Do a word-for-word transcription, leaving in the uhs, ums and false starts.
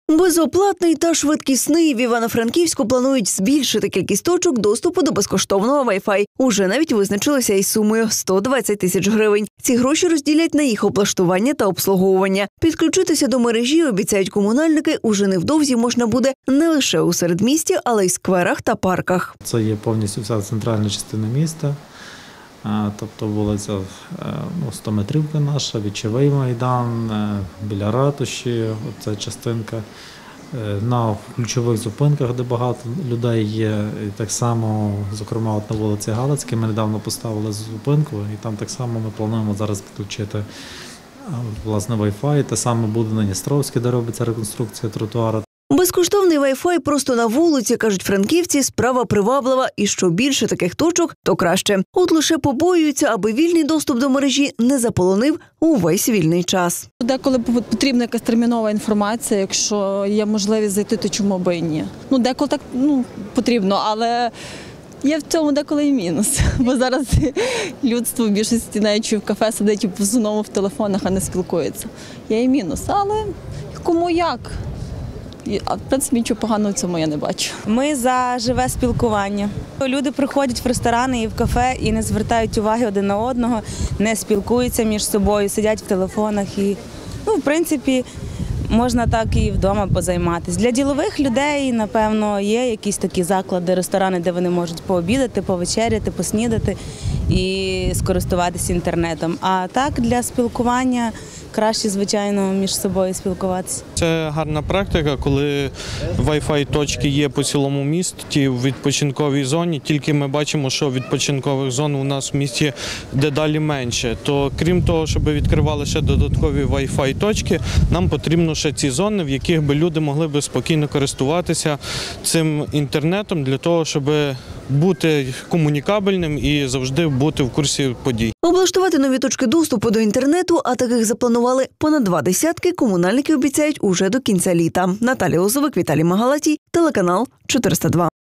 Безоплатний та швидкісний. В Івано-Франківську планують збільшити кількість точок доступу до безкоштовного Wi-Fi. Уже навіть визначилися із сумою – сто двадцять тисяч гривень. Ці гроші розділять на їх облаштування та обслуговування. Підключитися до мережі, обіцяють комунальники, уже невдовзі можна буде не лише у середмісті, але й скверах та парках. Це є повністю вся центральна частина міста. Тобто вулиця ну, стометрівка наша, Вічовий майдан, біля ратуші, оця частинка. На ключових зупинках, де багато людей є, і так само, зокрема, от на вулиці Галицькій ми недавно поставили зупинку, і там так само ми плануємо зараз підключити власне Wi-Fi. Те саме буде на Дністровській, де робиться реконструкція тротуару. Безкоштовний Wi-Fi просто на вулиці, кажуть франківці, справа приваблива, і що більше таких точок, то краще. От лише побоюються, аби вільний доступ до мережі не заполонив увесь вільний час. Деколи потрібна якась термінова інформація, якщо є можливість зайти, то чому би і ні. Ну, деколи так ну, потрібно, але є в цьому деколи і мінус. Бо зараз людство в більшості навіть в кафе сидить в основному в телефонах, а не спілкується. Є і мінус, але кому як. А в принципі нічого поганого в цьому я не бачу. Ми за живе спілкування. Люди приходять в ресторани і в кафе і не звертають уваги один на одного, не спілкуються між собою, сидять в телефонах. І, ну, в принципі, можна так і вдома позайматися. Для ділових людей, напевно, є якісь такі заклади, ресторани, де вони можуть пообідати, повечеряти, поснідати і скористуватися інтернетом. А так, для спілкування краще, звичайно, між собою спілкуватися. Це гарна практика, коли Wi-Fi точки є по цілому місті в відпочинковій зоні, тільки ми бачимо, що відпочинкових зон у нас в місті дедалі менше. То крім того, щоб відкривали ще додаткові Wi-Fi точки, нам потрібно ще ці зони, в яких би люди могли би спокійно користуватися цим інтернетом для того, щоб бути комунікабельним і завжди бути в курсі подій. Облаштувати нові точки доступу до інтернету, а таких запланували понад два десятки, комунальники обіцяють уже до кінця літа. Наталія Лозовик, Віталій Магалатій, телеканал чотириста два.